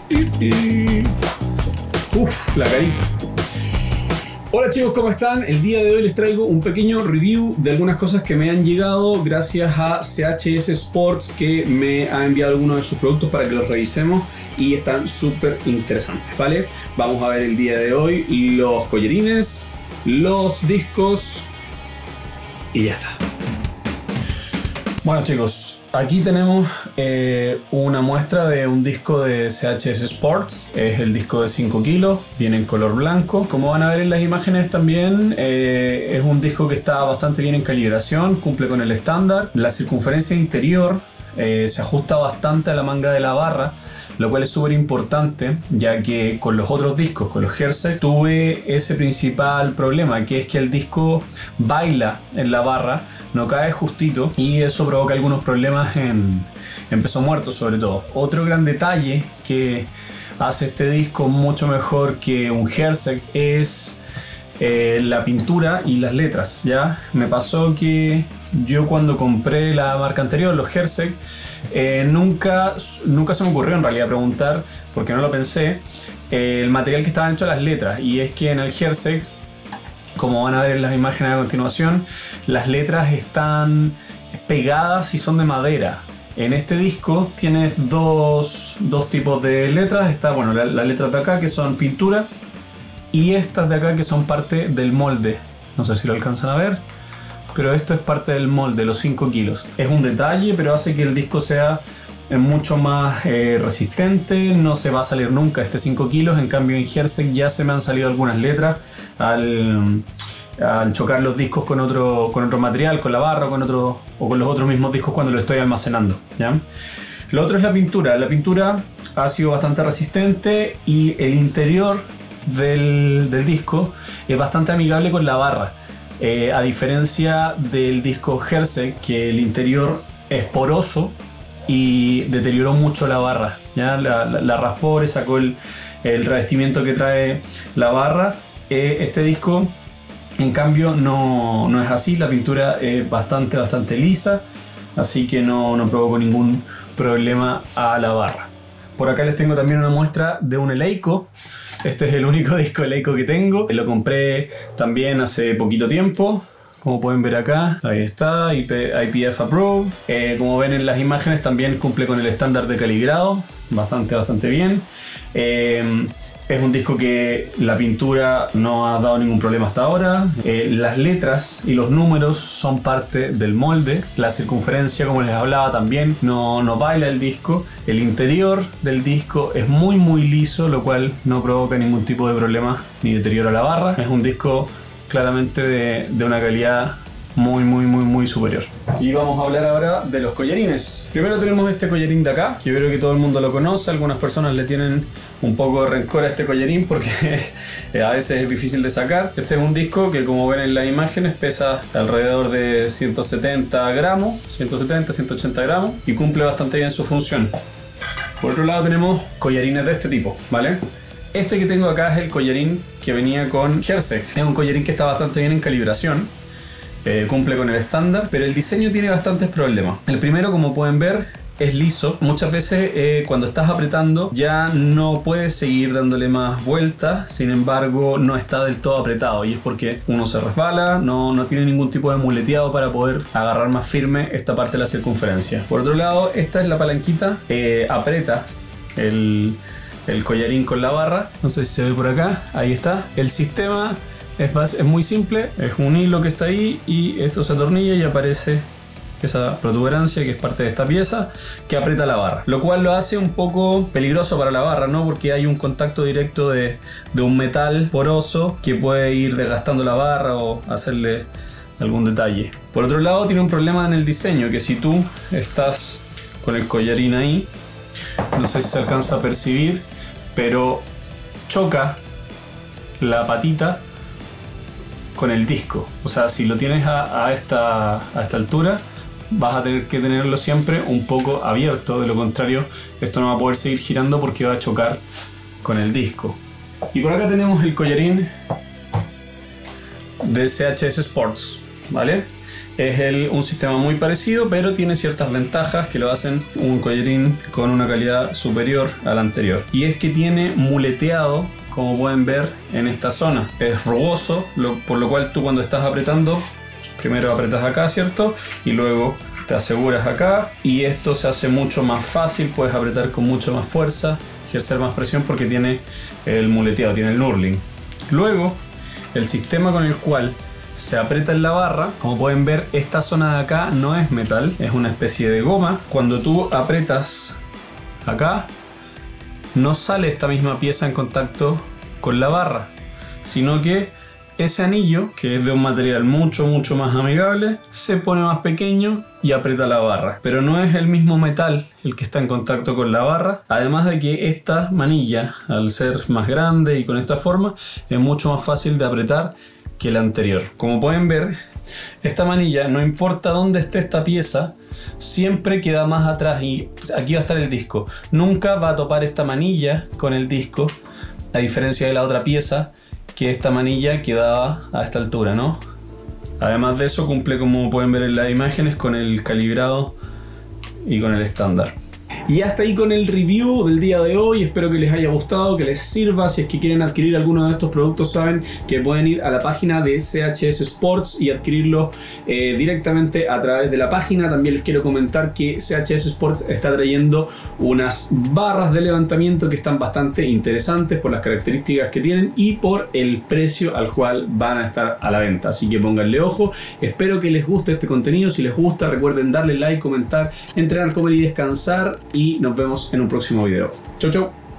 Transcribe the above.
Uf, la carita. Hola chicos, ¿cómo están? El día de hoy les traigo un pequeño review de algunas cosas que me han llegado gracias a CHS Sports, que me ha enviado algunos de sus productos para que los revisemos y están súper interesantes, ¿vale? Vamos a ver el día de hoy los collarines, los discos y ya está. Bueno chicos, aquí tenemos una muestra de un disco de CHS Sports. Es el disco de 5 kilos, viene en color blanco. Como van a ver en las imágenes también, es un disco que está bastante bien en calibración, cumple con el estándar. La circunferencia interior se ajusta bastante a la manga de la barra, lo cual es súper importante, ya que con los otros discos, con los Hersek, tuve ese principal problema, que es que el disco baila en la barra, no cae justito, y eso provoca algunos problemas en peso muerto sobre todo. Otro gran detalle que hace este disco mucho mejor que un Hersek es la pintura y las letras, ¿ya? Me pasó que yo cuando compré la marca anterior, los Hersek, nunca se me ocurrió en realidad preguntar, porque no lo pensé, el material que estaban hechas las letras, y es que en el Hersek, como van a ver en las imágenes a continuación, las letras están pegadas y son de madera. En este disco tienes dos tipos de letras. Está, bueno, las letras de acá que son pintura, y estas de acá que son parte del molde. No sé si lo alcanzan a ver, pero esto es parte del molde, los 5 kilos. Es un detalle, pero hace que el disco sea mucho más resistente. No se va a salir nunca este 5 kilos. En cambio en Hersek ya se me han salido algunas letras al chocar los discos con otro material, con la barra o con los otros mismos discos cuando lo estoy almacenando, ¿ya? Lo otro es la pintura. La pintura ha sido bastante resistente y el interior del disco es bastante amigable con la barra, a diferencia del disco Hersek, que el interior es poroso y deterioró mucho la barra, ¿ya? La raspó, le sacó el revestimiento que trae la barra. Este disco en cambio no es así. La pintura es bastante lisa, así que no provocó ningún problema a la barra. Por acá les tengo también una muestra de un Eleiko. Este es el único disco Eleiko que tengo. Lo compré también hace poquito tiempo. Como pueden ver acá, ahí está, IPF Approved. Como ven en las imágenes, también cumple con el estándar de calibrado, bastante bien. Es un disco que la pintura no ha dado ningún problema hasta ahora. Las letras y los números son parte del molde. La circunferencia, como les hablaba, también no baila el disco. El interior del disco es muy liso, lo cual no provoca ningún tipo de problema ni deterioro a la barra. Es un disco claramente de una calidad muy superior. Y vamos a hablar ahora de los collarines. Primero tenemos este collarín de acá, que yo creo que todo el mundo lo conoce. Algunas personas le tienen un poco de rencor a este collarín porque a veces es difícil de sacar. Este es un disco que, como ven en las imágenes, pesa alrededor de 170 gramos, 180 gramos, y cumple bastante bien su función. Por otro lado tenemos collarines de este tipo, ¿vale? Este que tengo acá es el collarín que venía con Hersek. Es un collarín que está bastante bien en calibración. Cumple con el estándar, pero el diseño tiene bastantes problemas. El primero, como pueden ver, es liso. Muchas veces cuando estás apretando ya no puedes seguir dándole más vueltas. Sin embargo, no está del todo apretado, y es porque uno se resbala, no tiene ningún tipo de muleteado para poder agarrar más firme esta parte de la circunferencia. Por otro lado, esta es la palanquita, aprieta el collarín con la barra. No sé si se ve por acá, ahí está. El sistema es muy simple, es un hilo que está ahí y esto se atornilla y aparece esa protuberancia que es parte de esta pieza que aprieta la barra, lo cual lo hace un poco peligroso para la barra, ¿no? Porque hay un contacto directo de un metal poroso que puede ir desgastando la barra o hacerle algún detalle. Por otro lado, tiene un problema en el diseño, que si tú estás con el collarín ahí, no sé si se alcanza a percibir, pero choca la patita con el disco. O sea, si lo tienes a esta altura, vas a tener que tenerlo siempre un poco abierto. De lo contrario, esto no va a poder seguir girando porque va a chocar con el disco. Y por acá tenemos el collarín de CHS Sports. ¿vale? Es un sistema muy parecido, pero tiene ciertas ventajas que lo hacen un collarín con una calidad superior al anterior. Y es que tiene muleteado, como pueden ver en esta zona. Es rugoso, por lo cual tú cuando estás apretando, primero apretas acá, ¿cierto? Y luego te aseguras acá. Y esto se hace mucho más fácil, puedes apretar con mucha más fuerza, ejercer más presión porque tiene el muleteado, tiene el knurling. Luego, el sistema con el cual se aprieta en la barra, como pueden ver, esta zona de acá no es metal, es una especie de goma. Cuando tú aprietas acá, no sale esta misma pieza en contacto con la barra, sino que ese anillo, que es de un material mucho más amigable, se pone más pequeño y aprieta la barra. Pero no es el mismo metal el que está en contacto con la barra. Además de que esta manilla, al ser más grande y con esta forma, es mucho más fácil de apretar que la anterior. Como pueden ver, esta manilla, no importa dónde esté esta pieza, siempre queda más atrás y aquí va a estar el disco. Nunca va a topar esta manilla con el disco, a diferencia de la otra pieza, que esta manilla quedaba a esta altura, ¿no? Además de eso, cumple, como pueden ver en las imágenes, con el calibrado y con el estándar. Y hasta ahí con el review del día de hoy. Espero que les haya gustado, que les sirva. Si es que quieren adquirir alguno de estos productos, saben que pueden ir a la página de CHS Sports y adquirirlo directamente a través de la página. También les quiero comentar que CHS Sports está trayendo unas barras de levantamiento que están bastante interesantes por las características que tienen y por el precio al cual van a estar a la venta. Así que pónganle ojo. Espero que les guste este contenido. Si les gusta, recuerden darle like, comentar, entrenar, comer y descansar. Y nos vemos en un próximo video. Chau, chau.